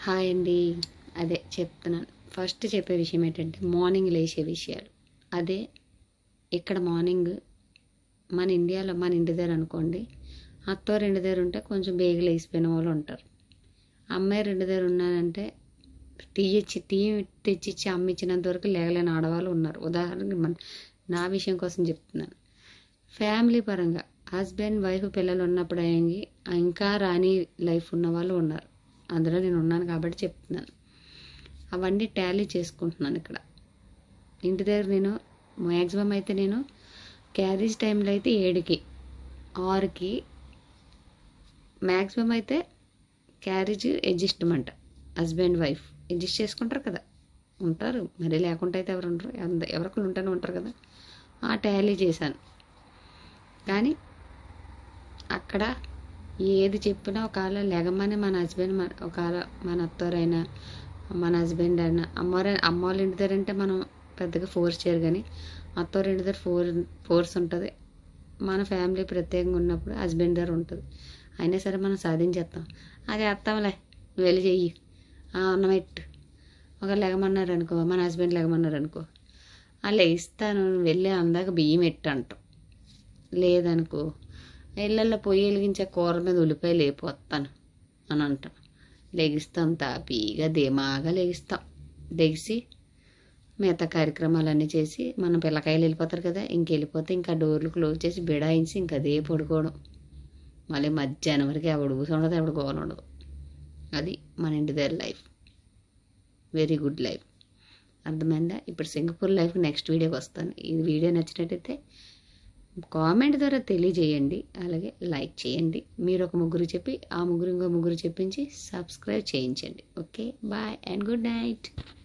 Hi అండి. అదే చెప్తున్నాను. ఫస్ట్ చెప్పే విషయం ఏంటంటే మార్నింగ్ లేచే విషయాలు. అదే ఇక్కడ మార్నింగ్ మన ఇండియాలో మన ఇంటి దగ్గర అనుకోండి, అత్తవారి ఇంటి దగ్గర ఉంటే కొంచెం బేగ లేచిపోయిన వాళ్ళు ఉంటారు. అమ్మాయి ఇంటి దగ్గర ఉన్నారంటే టీ తెచ్చిచ్చి అమ్మిచ్చినంత వరకు లేగలేని ఆడవాళ్ళు ఉన్నారు. ఉదాహరణకి నా విషయం కోసం చెప్తున్నాను. ఫ్యామిలీ పరంగా హస్బెండ్ వైఫ్ పిల్లలు ఉన్నప్పుడు ఇంకా రాని లైఫ్ ఉన్న వాళ్ళు ఉన్నారు. అందులో నేను ఉన్నాను కాబట్టి చెప్తున్నాను. అవన్నీ టాలీ చేసుకుంటున్నాను ఇక్కడ ఇంటి దగ్గర. నేను మ్యాక్సిమం అయితే నేను క్యారేజ్ టైంలో అయితే 7కి 6కి మ్యాక్సిమం అయితే carriage adjustment husband wife adjust చేసుకుంటారు కదా, ఉంటారు. మరి లేకుండా అయితే ఎవరు ఉండరు, ఎవరికైనా ఉంటూనే ఉంటారు కదా. ఆ టాలీ చేశాను. కానీ అక్కడ ఏది చెప్పినా ఒకవేళ లెగమని మన హస్బెండ్ ఒకవేళ మన అత్తవారైనా మన హస్బెండ్ అయినా అమ్మవాళ్ళ ఇంటి దగ్గర అంటే మనం పెద్దగా ఫోర్స్ చేయరు, కానీ అత్తవారి ఇంటి దగ్గర ఫోర్స్ ఉంటుంది. మన ఫ్యామిలీ ప్రత్యేకంగా ఉన్నప్పుడు హస్బెండ్ దగ్గర ఉంటుంది. అయినా సరే మనం సాధించేస్తాం. అది వేస్తాంలే, వెళ్ళి చెయ్యి, అన్నం పెట్టు. ఒక లెగమన్నారు అనుకో, మన హస్బెండ్ లెగమన్నారు అనుకో, ఇస్తాను వెళ్ళి అందాక బియ్యం పెట్టు అంటాం. లేదనుకో, ఇళ్ళల్లో పొయ్యి వెలిగించే కూర మీద ఉల్లిపాయ లేపోతాను అని అంటాం. లెగిస్తాం, తాపీగా ధీమాగా లెగిసి మిగతా కార్యక్రమాలన్నీ చేసి మన పిల్లకాయలు వెళ్ళిపోతారు కదా, ఇంకెళ్ళిపోతే ఇంకా డోర్లు క్లోజ్ చేసి బిడాయించి ఇంకా అదే పడుకోవడం. మళ్ళీ మధ్యాహ్నం వరకు ఎవడు కూర్చుండదు, ఎవడు గోల ఉండదు. అది మన ఇంటి దగ్గర లైఫ్. Very good life. అర్థమైందా? ఇప్పుడు సింగపూర్ లైఫ్ నెక్స్ట్ వీడియోకి వస్తాను. ఈ వీడియో నచ్చినట్టయితే కామెంట్ ద్వారా తెలియజేయండి, అలాగే లైక్ చేయండి. మీరు ఒక ముగ్గురు చెప్పి ఆ ముగ్గురు ఇంకో ముగ్గురు చెప్పించి సబ్స్క్రైబ్ చేయించండి. Okay, bye and good night.